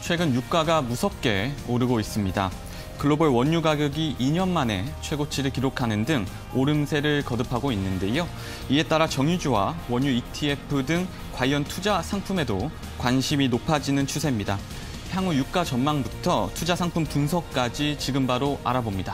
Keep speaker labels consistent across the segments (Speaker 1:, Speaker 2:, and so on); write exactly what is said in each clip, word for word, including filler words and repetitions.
Speaker 1: 최근 유가가 무섭게 오르고 있습니다. 글로벌 원유 가격이 이 년 만에 최고치를 기록하는 등 오름세를 거듭하고 있는데요. 이에 따라 정유주와 원유 이티에프 등 관련 투자 상품에도 관심이 높아지는 추세입니다. 향후 유가 전망부터 투자 상품 분석까지 지금 바로 알아봅니다.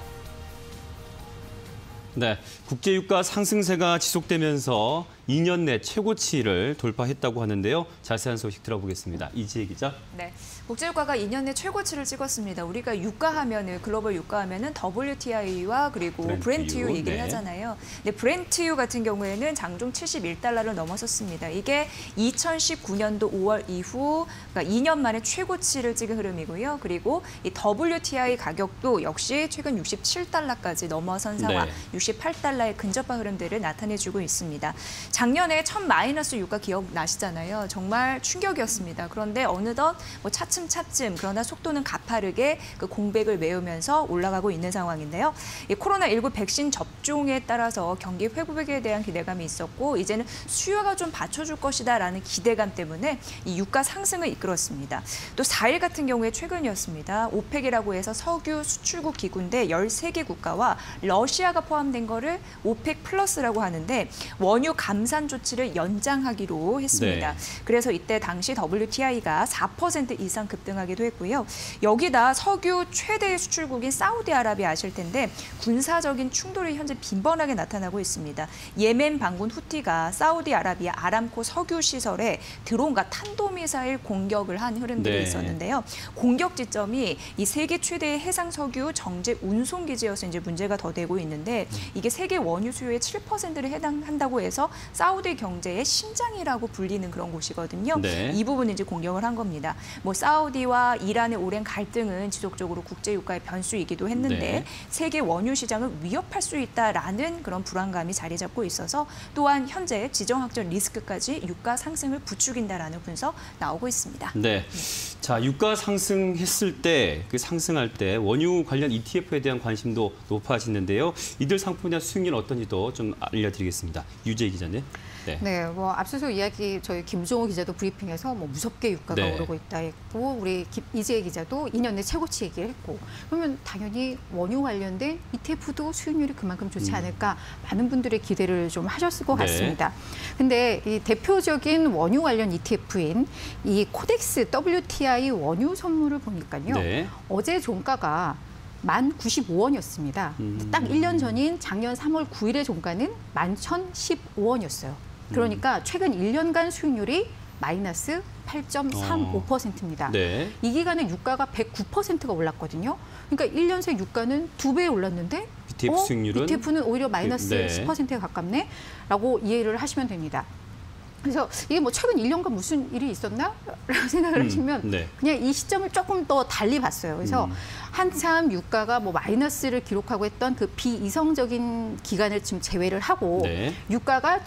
Speaker 2: 네, 국제유가 상승세가 지속되면서 이 년 내 최고치를 돌파했다고 하는데요. 자세한 소식 들어보겠습니다. 이지혜 기자.
Speaker 3: 네, 국제유가가 이 년 내 최고치를 찍었습니다. 우리가 유가하면은 글로벌 유가하면은 더블유티아이와 그리고
Speaker 2: 브렌트유,
Speaker 3: 브렌트유 얘기를
Speaker 2: 네.
Speaker 3: 하잖아요. 근데 브렌트유 같은 경우에는 장중 칠십일 달러를 넘어섰습니다. 이게 이천십구 년도 오월 이후 그러니까 이 년 만에 최고치를 찍은 흐름이고요. 그리고 이 더블유티아이 가격도 역시 최근 육십칠 달러까지 넘어선 상황,
Speaker 2: 네.
Speaker 3: 육십팔 달러의 근접한 흐름들을 나타내주고 있습니다. 작년에 첫 마이너스 유가 기억나시잖아요. 정말 충격이었습니다. 그런데 어느덧 뭐 차츰차츰 그러나 속도는 가파르게 그 공백을 메우면서 올라가고 있는 상황인데요. 이 코로나십구 백신 접종에 따라서 경기 회복에 대한 기대감이 있었고 이제는 수요가 좀 받쳐줄 것이다라는 기대감 때문에 이 유가 상승을 이끌었습니다. 또 사 일 같은 경우에 최근이었습니다. 오펙이라고 해서 석유 수출국 기구인데 열세 개 국가와 러시아가 포함된 거를 오펙 플러스라고 하는데 원유 감산 조치를 연장하기로 했습니다.
Speaker 2: 네.
Speaker 3: 그래서 이때 당시 더블유티아이가 사 퍼센트 이상 급등하기도 했고요. 여기다 석유 최대 수출국인 사우디아라비아 아실 텐데 군사적인 충돌이 현재 빈번하게 나타나고 있습니다. 예멘 반군 후티가 사우디아라비아 아람코 석유 시설에 드론과 탄도미사일 공격을 한 흐름들이
Speaker 2: 네.
Speaker 3: 있었는데요. 공격 지점이 이 세계 최대의 해상 석유 정제 운송 기지여서 이제 문제가 더 되고 있는데 이게 세계 원유 수요의 칠 퍼센트를 해당한다고 해서 사우디 경제의 심장이라고 불리는 그런 곳이거든요.
Speaker 2: 네.
Speaker 3: 이 부분을 이제 공격을 한 겁니다. 뭐 사우디와 이란의 오랜 갈등은 지속적으로 국제 유가의 변수이기도 했는데
Speaker 2: 네.
Speaker 3: 세계 원유 시장을 위협할 수 있다라는 그런 불안감이 자리 잡고 있어서 또한 현재 지정학적 리스크까지 유가 상승을 부추긴다라는 분석 나오고 있습니다.
Speaker 2: 네. 자, 유가 상승했을 때, 그 상승할 때 원유 관련 이티에프에 대한 관심도 높아지는데요. 이들 상품에 대한 수익률 어떤지도 좀 알려드리겠습니다. 유재 기자님. 네.
Speaker 4: 네, 뭐 앞서서 이야기 저희 김종호 기자도 브리핑에서 뭐 무섭게 유가가
Speaker 2: 네.
Speaker 4: 오르고 있다 했고 우리 김, 이지혜 기자도 이 년 내 최고치 얘기를 했고 그러면 당연히 원유 관련된 이티에프도 수익률이 그만큼 좋지 않을까 많은 분들의 기대를 좀 하셨을 것
Speaker 2: 네.
Speaker 4: 같습니다. 근데 이 대표적인 원유 관련 이티에프인 이 코덱스 더블유티아이 원유 선물을 보니까요.
Speaker 2: 네.
Speaker 4: 어제 종가가 만 구십오 원이었습니다.
Speaker 2: 음.
Speaker 4: 딱 일 년 전인 작년 삼월 구일의 종가는 만 천십오 원이었어요. 그러니까 최근 일 년간 수익률이 마이너스 팔 점 삼오 퍼센트입니다.
Speaker 2: 어. 네.
Speaker 4: 이 기간에 유가가 백구 퍼센트가 올랐거든요. 그러니까 일 년 새 유가는 두 배 올랐는데
Speaker 2: 이티에프
Speaker 4: 어?
Speaker 2: 수익률은?
Speaker 4: 이티에프는 오히려 마이너스
Speaker 2: 네.
Speaker 4: 십 퍼센트에 가깝네? 라고 이해를 하시면 됩니다. 그래서 이게 뭐 최근 일 년간 무슨 일이 있었나? 라고 생각을
Speaker 2: 음,
Speaker 4: 하시면
Speaker 2: 네.
Speaker 4: 그냥 이 시점을 조금 더 달리 봤어요. 그래서
Speaker 2: 음.
Speaker 4: 한참 유가가 뭐 마이너스를 기록하고 했던 그 비이성적인 기간을 지금 제외를 하고
Speaker 2: 네.
Speaker 4: 유가가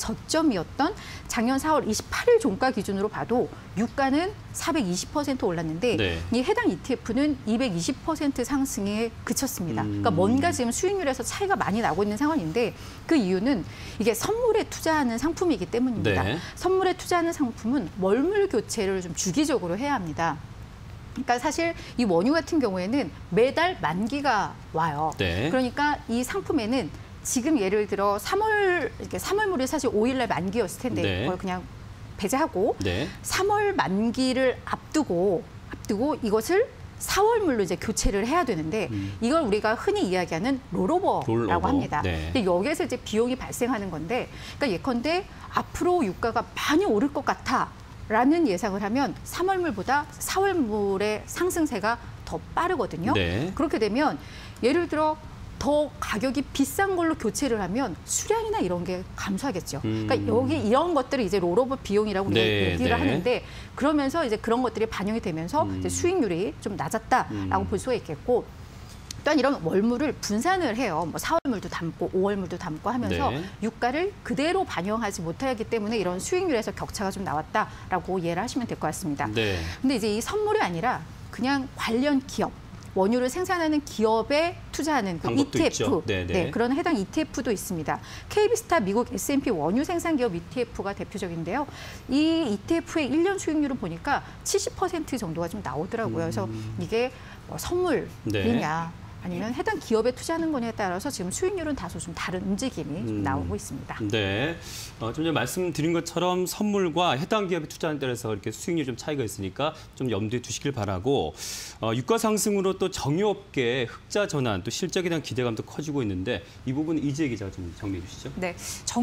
Speaker 4: 최저점이었던 작년 사월 이십팔일 종가 기준으로 봐도 유가는 사백이십 퍼센트 올랐는데
Speaker 2: 네.
Speaker 4: 이 해당 이티에프는 이백이십 퍼센트 상승에 그쳤습니다.
Speaker 2: 음.
Speaker 4: 그러니까 뭔가 지금 수익률에서 차이가 많이 나고 있는 상황인데 그 이유는 이게 선물에 투자하는 상품이기 때문입니다.
Speaker 2: 네.
Speaker 4: 선물에 투자하는 상품은 월물 교체를 좀 주기적으로 해야 합니다. 그러니까 사실 이 원유 같은 경우에는 매달 만기가 와요.
Speaker 2: 네.
Speaker 4: 그러니까 이 상품에는 지금 예를 들어 삼월 이렇게 삼월물이 사실 오일날 만기였을 텐데
Speaker 2: 네.
Speaker 4: 그걸 그냥 배제하고
Speaker 2: 네.
Speaker 4: 삼월 만기를 앞두고 앞두고 이것을 사월물로 이제 교체를 해야 되는데
Speaker 2: 음.
Speaker 4: 이걸 우리가 흔히 이야기하는 롤오버라고
Speaker 2: 롤오버.
Speaker 4: 합니다.
Speaker 2: 네.
Speaker 4: 근데 여기에서 이제 비용이 발생하는 건데, 그러니까 예컨대 앞으로 유가가 많이 오를 것 같아라는 예상을 하면 삼월물보다 사월물의 상승세가 더 빠르거든요.
Speaker 2: 네.
Speaker 4: 그렇게 되면 예를 들어 더 가격이 비싼 걸로 교체를 하면 수량이나 이런 게 감소하겠죠.
Speaker 2: 음.
Speaker 4: 그러니까 여기 이런 것들을 이제 롤오버 비용이라고
Speaker 2: 네,
Speaker 4: 얘기를
Speaker 2: 네.
Speaker 4: 하는데 그러면서 이제 그런 것들이 반영이 되면서
Speaker 2: 음.
Speaker 4: 이제 수익률이 좀 낮았다라고
Speaker 2: 음.
Speaker 4: 볼 수가 있겠고 또한 이런 월물을 분산을 해요. 뭐 사월물도 담고 오월물도 담고 하면서
Speaker 2: 네.
Speaker 4: 유가를 그대로 반영하지 못하기 때문에 이런 수익률에서 격차가 좀 나왔다라고 이해를 하시면 될 것 같습니다.
Speaker 2: 네.
Speaker 4: 근데 이제 이 선물이 아니라 그냥 관련 기업 원유를 생산하는 기업에 투자하는 그
Speaker 2: 방법도
Speaker 4: 이티에프,
Speaker 2: 있죠. 네, 네.
Speaker 4: 네, 그런 해당 이티에프도 있습니다. 케이비스타 미국 에스 앤 피 원유 생산 기업 이티에프가 대표적인데요. 이 이티에프의 일 년 수익률을 보니까 칠십 퍼센트 정도가 좀 나오더라고요. 그래서 이게 뭐 선물이냐
Speaker 2: 네.
Speaker 4: 아니면 해당 기업에 투자하는 거냐에 따라서 지금 수익률은 다소 좀 다른 움직임이 좀
Speaker 2: 음.
Speaker 4: 나오고 있습니다.
Speaker 2: 네. 어, 좀 전에 말씀드린 것처럼 선물과 해당 기업에 투자하는 데서 이렇게 수익률 좀 차이가 있으니까 좀 염두에 두시길 바라고 어, 유가 상승으로 또 정유업계 흑자 전환 또 실적에 대한 기대감도 커지고 있는데 이 부분 이재 기자가 좀 정리해 주시죠.
Speaker 3: 네,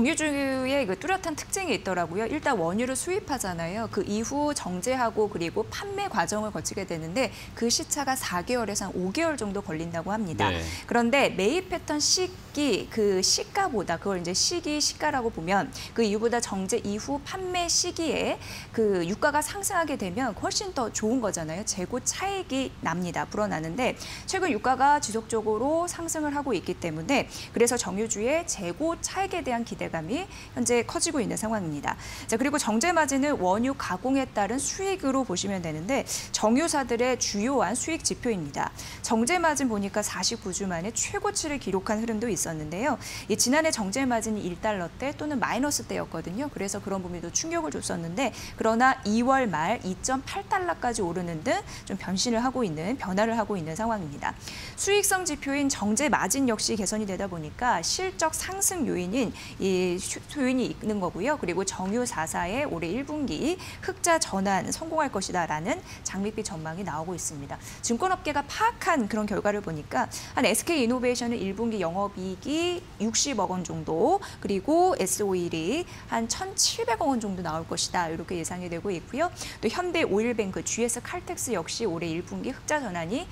Speaker 3: 정유주의 그 뚜렷한 특징이 있더라고요. 일단 원유를 수입하잖아요. 그 이후 정제하고 그리고 판매 과정을 거치게 되는데 그 시차가 사 개월에서 한 오 개월 정도 걸린다고 합니다.
Speaker 2: 네.
Speaker 3: 그런데 매입했던 시기 그 시가보다 그걸 이제 시기 시가라고 보면 그 이후보다 정제 이후 판매 시기에 그 유가가 상승하게 되면 훨씬 더 좋은 거잖아요. 재고 차익이 납니다. 불어나는데 최근 유가가 지속적으로 상승을 하고 있기 때문에 그래서 정유주의 재고 차익에 대한 기대감이 현재 커지고 있는 상황입니다. 자, 그리고 정제 마진은 원유 가공에 따른 수익으로 보시면 되는데 정유사들의 주요한 수익 지표입니다. 정제 마진 보니까 사십구 주 만에 최고치를 기록한 흐름도 있었는데요. 이 지난해 정제 마진이 일 달러대 또는 마이너스 대였거든요. 그래서 그런 부분도 충격을 줬었는데 그러나 이월 말 이 점 팔 달러까지 오르는 등 좀 변신을 하고 있는 변화를 하고 있는 상황입니다. 수익성 지표인 정제 마진 역시 개선이 되다 보니까 실적 상승 요인인 이 요인이 있는 거고요. 그리고 정유사사의 올해 일 분기 흑자 전환 성공할 것이다라는 장밋빛 전망이 나오고 있습니다. 증권업계가 파악한 그런 결과를 보니까 한 에스케이이노베이션은 일 분기 영업이익이 육십억 원 정도 그리고 에스오일이 한 천칠백억 원 정도 나올 것이다 이렇게 예상이 되고 있고요. 또 현대오일뱅크, 지에스칼텍스 역시 올해 일 분기 흑자 전환이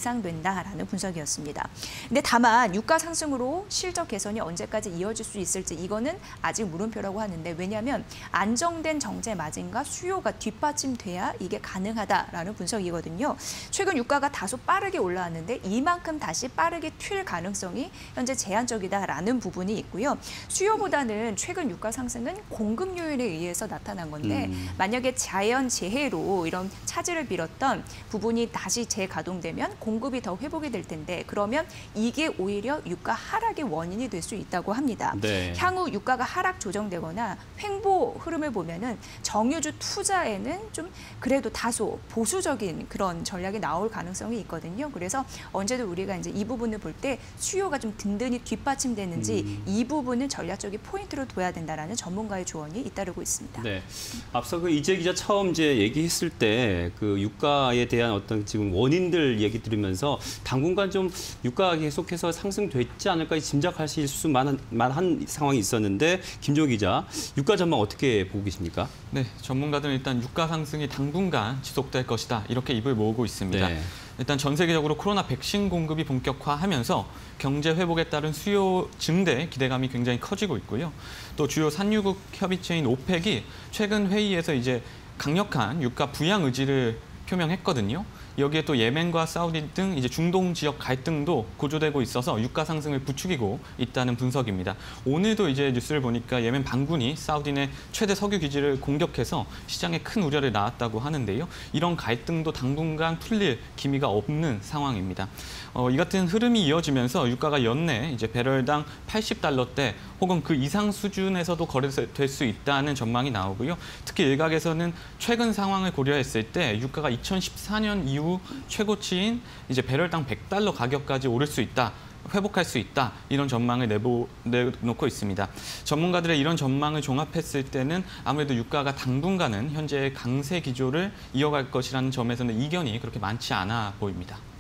Speaker 3: 예상된다라는 분석이었습니다. 근데 다만 유가 상승으로 실적 개선이 언제까지 이어질 수 있을지 이거는 아직 물음표라고 하는데 왜냐하면 안정된 정제 마진과 수요가 뒷받침돼야 이게 가능하다라는 분석이거든요. 최근 유가가 다소 빠르게 올라왔는데 이만큼 다시 빠르게 튈 가능성이 현재 제한적이다라는 부분이 있고요. 수요보다는 최근 유가 상승은 공급 요인에 의해서 나타난 건데
Speaker 2: 음.
Speaker 3: 만약에 자연 재해로 이런 차질을 빌었던 부분이 다시 재가동되면 공급이 더 회복이 될 텐데 그러면 이게 오히려 유가 하락의 원인이 될 수 있다고 합니다.
Speaker 2: 네.
Speaker 3: 향후 유가가 하락 조정되거나 횡보 흐름을 보면은 정유주 투자에는 좀 그래도 다소 보수적인 그런 전략이 나올 가능성이 있거든요. 그래서 언제도 우리가 이제 이 부분을 볼 때 수요가 좀 든든히 뒷받침되는지
Speaker 2: 음.
Speaker 3: 이 부분을 전략적인 포인트로 둬야 된다라는 전문가의 조언이 잇따르고 있습니다.
Speaker 2: 네. 앞서 그 이재 기자 처음 이제 얘기했을 때 그 유가에 대한 어떤 지금 원인들 얘기 들으면서 당분간 좀 유가가 계속해서 상승됐지 않을까 짐작하실 수만한 만한 상황이 있었는데 김종우 기자 유가 전망 어떻게 보고 계십니까?
Speaker 1: 네, 전문가들은 일단 유가 상승이 당분간 지속될 것이다 이렇게 입을 모으고 있습니다.
Speaker 2: 네.
Speaker 1: 일단 전 세계적으로 코로나 백신 공급이 본격화하면서 경제 회복에 따른 수요 증대 기대감이 굉장히 커지고 있고요. 또 주요 산유국 협의체인 오펙이 최근 회의에서 이제 강력한 유가 부양 의지를 표명했거든요. 여기에 또 예멘과 사우디 등 이제 중동 지역 갈등도 고조되고 있어서 유가 상승을 부추기고 있다는 분석입니다. 오늘도 이제 뉴스를 보니까 예멘 반군이 사우디 내 최대 석유 기지를 공격해서 시장에 큰 우려를 낳았다고 하는데요. 이런 갈등도 당분간 풀릴 기미가 없는 상황입니다. 어, 이 같은 흐름이 이어지면서 유가가 연내 이제 배럴당 팔십 달러대 혹은 그 이상 수준에서도 거래될 수 있다는 전망이 나오고요. 특히 일각에서는 최근 상황을 고려했을 때 유가가 이천십사 년 이후 최고치인 이제 배럴당 백 달러 가격까지 오를 수 있다. 회복할 수 있다. 이런 전망을 내보, 내놓고 있습니다. 전문가들의 이런 전망을 종합했을 때는 아무래도 유가가 당분간은 현재의 강세 기조를 이어갈 것이라는 점에서는 이견이 그렇게 많지 않아 보입니다.